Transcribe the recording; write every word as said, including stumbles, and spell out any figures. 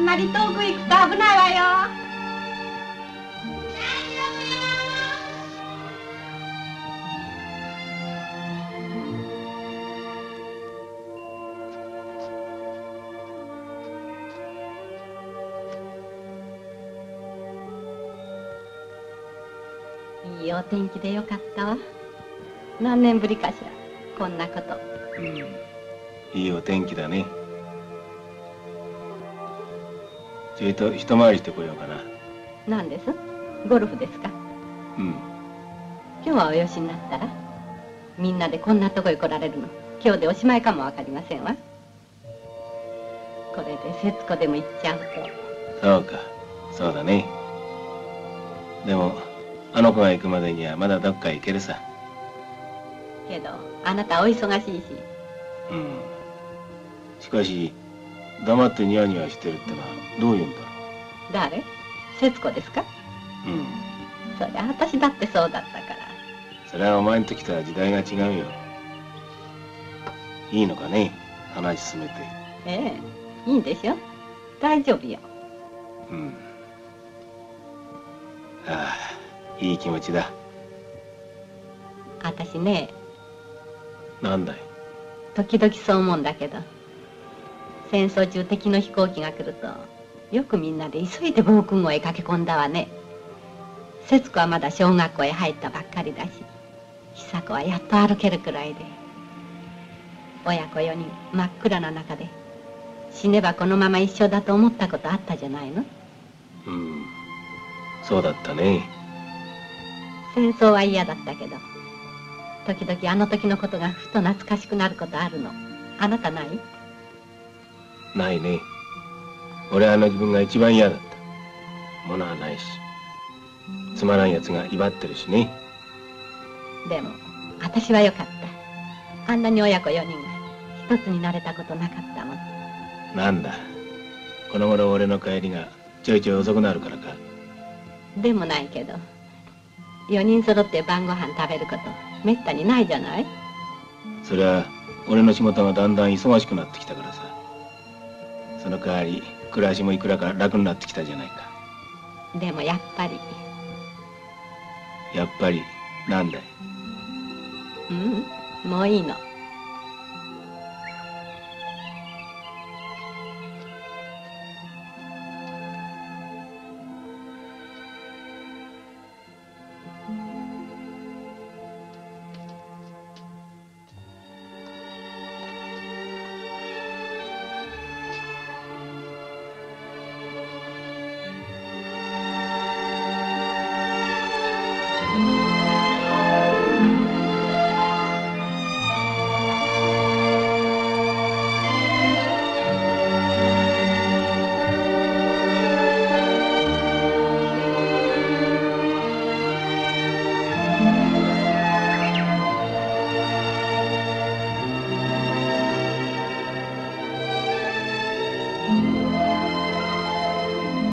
んまり遠く行くと危ないわよ。いいお天気でよかったわ。何年ぶりかしら、こんなこと。 うん、いいお天気だね。ちょいと一回りしてこようかな。 何です？ゴルフですか？ うん。 今日はおよしになったら、みんなでこんなとこへ来られるの今日でおしまいかもわかりませんわ。これで節子でも行っちゃうと。 そうか、そうだね。でもあの子が行くまでにはまだどっか行けるさ。 けどあなたお忙しいし。 うん。しかし黙ってニヤニヤしてるってのはどういうんだろう。 誰？節子ですか？ うん。 そりゃ私だってそうだったから。 それはお前の時とは時代が違うよ。いいのかね、話進めて。 ええ、いいでしょ。大丈夫よ。 うん。ああ、いい気持ちだ。 私ね。 なんだい。 時々そう思うんだけど、戦争中敵の飛行機が来るとよくみんなで急いで防空壕へ駆け込んだわね。節子はまだ小学校へ入ったばっかりだし、久子はやっと歩けるくらいで、親子よにん真っ暗な中で死ねばこのまま一緒だと思ったことあったじゃないの。 うん、そうだったね。 戦争は嫌だったけど、時々あの時のことがふと懐かしくなることあるの。あなたない？ ないね。俺はあの自分が一番嫌だった。物はないし、つまらんやつが威張ってるしね。 でも私はよかった。あんなに親子よにんが一つになれたことなかったもん。 なんだ、この頃俺の帰りがちょいちょい遅くなるからか。 でもないけど、よにん揃って晩ご飯食べることめったにないじゃない。 それは俺の仕事がだんだん忙しくなってきたからさ。その代わり暮らしもいくらか楽になってきたじゃないか。 でもやっぱり。 やっぱりなんだい。 うん、もういいの。